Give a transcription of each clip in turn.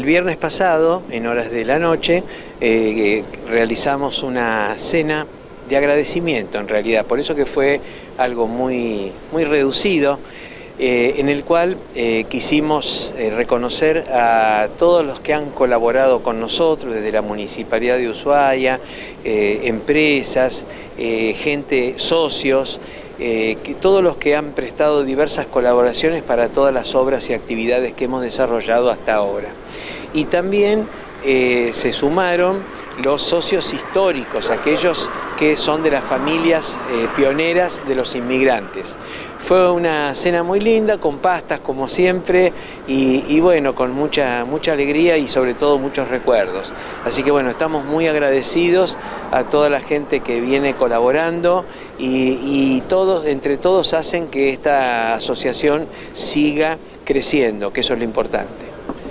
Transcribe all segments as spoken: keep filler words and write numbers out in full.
El viernes pasado, en horas de la noche, eh, realizamos una cena de agradecimiento en realidad, por eso que fue algo muy, muy reducido, eh, en el cual eh, quisimos eh, reconocer a todos los que han colaborado con nosotros, desde la Municipalidad de Ushuaia, eh, empresas, eh, gente, socios, Eh, que todos los que han prestado diversas colaboraciones para todas las obras y actividades que hemos desarrollado hasta ahora. Y también eh, se sumaron los socios históricos, aquellos que son de las familias eh, pioneras de los inmigrantes. Fue una cena muy linda, con pastas como siempre, y, y bueno, con mucha, mucha alegría y sobre todo muchos recuerdos. Así que bueno, estamos muy agradecidos a toda la gente que viene colaborando y, y todos, entre todos hacen que esta asociación siga creciendo, que eso es lo importante.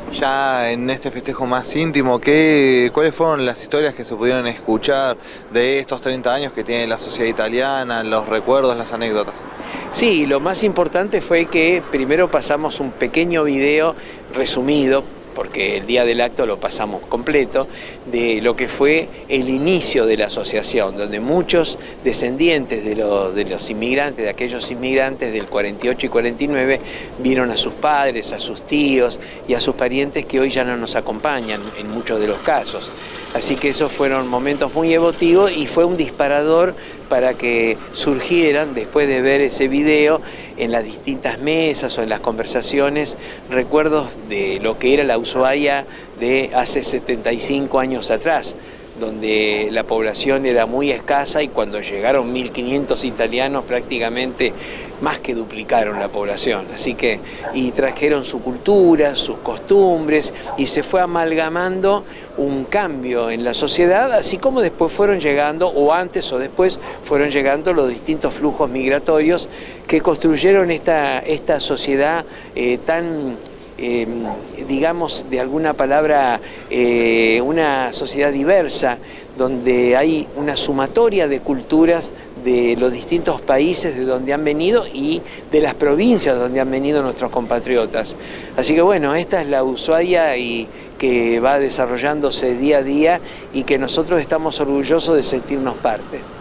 Ya en este festejo más íntimo, ¿qué, ¿cuáles fueron las historias que se pudieron escuchar de estos treinta años que tiene la sociedad italiana, los recuerdos, las anécdotas? Sí, lo más importante fue que primero pasamos un pequeño video resumido, porque el día del acto lo pasamos completo, de lo que fue el inicio de la asociación, donde muchos descendientes de los, de los inmigrantes, de aquellos inmigrantes del cuarenta y ocho y cuarenta y nueve, vieron a sus padres, a sus tíos y a sus parientes que hoy ya no nos acompañan en muchos de los casos. Así que esos fueron momentos muy emotivos y fue un disparador para que surgieran, después de ver ese video, en las distintas mesas o en las conversaciones, recuerdos de lo que era la Ushuaia de hace setenta y cinco años atrás, donde la población era muy escasa y cuando llegaron mil quinientos italianos prácticamente más que duplicaron la población. Así que, y trajeron su cultura, sus costumbres y se fue amalgamando un cambio en la sociedad, así como después fueron llegando, o antes o después fueron llegando los distintos flujos migratorios que construyeron esta, esta sociedad eh, tan... Eh, digamos, de alguna palabra, eh, una sociedad diversa, donde hay una sumatoria de culturas de los distintos países de donde han venido y de las provincias donde han venido nuestros compatriotas. Así que bueno, esta es la Ushuaia y que va desarrollándose día a día y que nosotros estamos orgullosos de sentirnos parte.